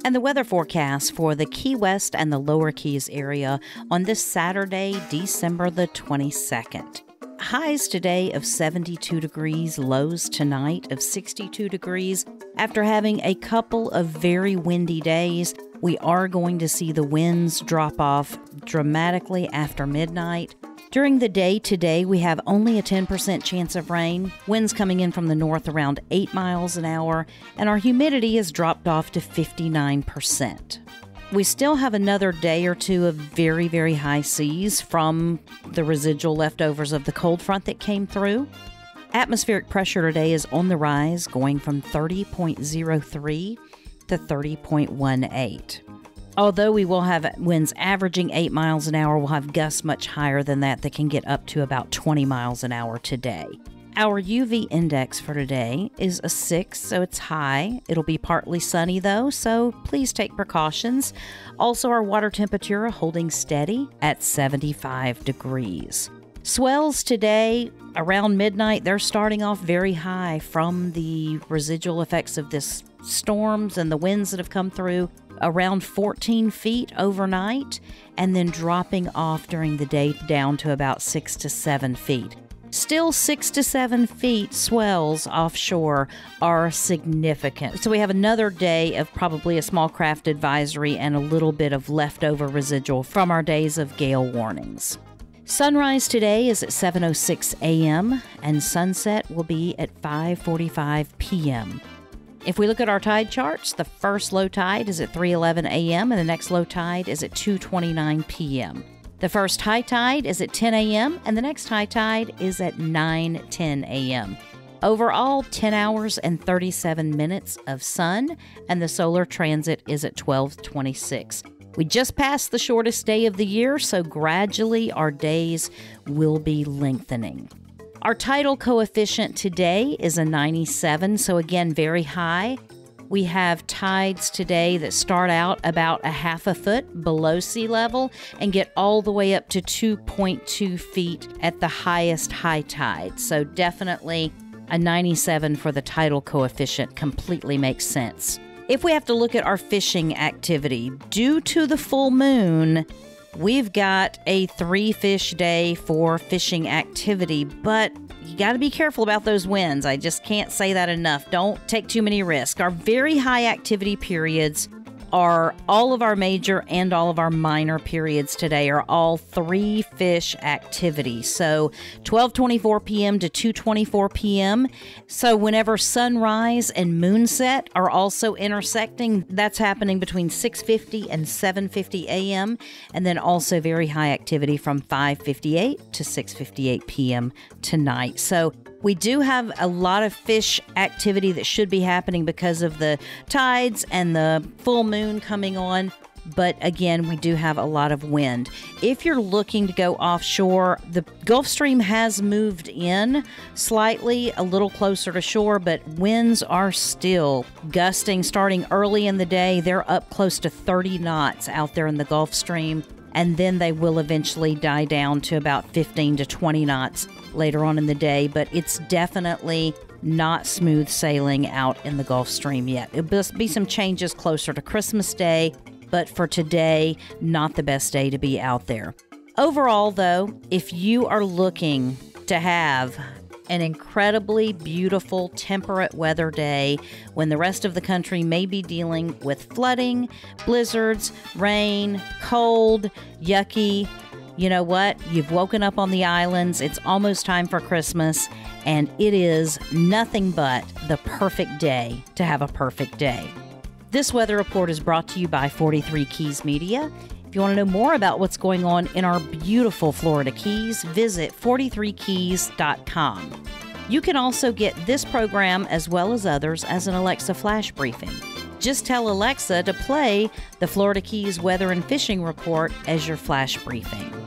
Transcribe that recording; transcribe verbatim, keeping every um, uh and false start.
And the weather forecast for the Key West and the Lower Keys area on this Saturday, December the twenty-second. Highs today of seventy-two degrees, lows tonight of sixty-two degrees. After having a couple of very windy days, we are going to see the winds drop off dramatically after midnight. During the day today, we have only a ten percent chance of rain, winds coming in from the north around eight miles an hour, and our humidity has dropped off to fifty-nine percent. We still have another day or two of very, very high seas from the residual leftovers of the cold front that came through. Atmospheric pressure today is on the rise, going from thirty point zero three to thirty point one eight. Although we will have winds averaging eight miles an hour, we'll have gusts much higher than that that can get up to about twenty miles an hour today. Our U V index for today is a six, so it's high. It'll be partly sunny though, so please take precautions. Also, our water temperature holding steady at seventy-five degrees. Swells today, around midnight, they're starting off very high from the residual effects of this storms and the winds that have come through, around fourteen feet overnight, and then dropping off during the day down to about six to seven feet. Still six to seven feet swells offshore are significant. So we have another day of probably a small craft advisory and a little bit of leftover residual from our days of gale warnings. Sunrise today is at seven oh six a.m. and sunset will be at five forty-five p.m. If we look at our tide charts, the first low tide is at three eleven a.m. and the next low tide is at two twenty-nine p.m. The first high tide is at ten a.m. and the next high tide is at nine ten a.m. Overall, ten hours and thirty-seven minutes of sun, and the solar transit is at twelve twenty-six. We just passed the shortest day of the year, so gradually our days will be lengthening. Our tidal coefficient today is a ninety-seven, so again, very high. We have tides today that start out about a half a foot below sea level and get all the way up to two point two feet at the highest high tide. So definitely a ninety-seven for the tidal coefficient completely makes sense. If we have to look at our fishing activity, due to the full moon, we've got a three fish day for fishing activity, but you got to be careful about those winds. I just can't say that enough. Don't take too many risks. Our very high activity periods are all of our major and all of our minor periods today are all three fish activity. So twelve twenty-four p.m. to two twenty-four p.m. So whenever sunrise and moonset are also intersecting, that's happening between six fifty and seven fifty a.m. And then also very high activity from five fifty-eight to six fifty-eight p.m. tonight. So we do have a lot of fish activity that should be happening because of the tides and the full moon coming on. But again, we do have a lot of wind. If you're looking to go offshore, the Gulf Stream has moved in slightly, a little closer to shore, but winds are still gusting starting early in the day. They're up close to thirty knots out there in the Gulf Stream. And then they will eventually die down to about fifteen to twenty knots later on in the day. But it's definitely not smooth sailing out in the Gulf Stream yet. It'll be some changes closer to Christmas Day, but for today, not the best day to be out there. Overall, though, if you are looking to have an incredibly beautiful temperate weather day when the rest of the country may be dealing with flooding, blizzards, rain, cold, yucky, you know what? You've woken up on the islands. It's almost time for Christmas, and it is nothing but the perfect day to have a perfect day. This weather report is brought to you by forty-three Keys Media. If you want to know more about what's going on in our beautiful Florida Keys, visit forty-three keys dot com. You can also get this program as well as others as an Alexa flash briefing. Just tell Alexa to play the Florida Keys Weather and Fishing Report as your flash briefing.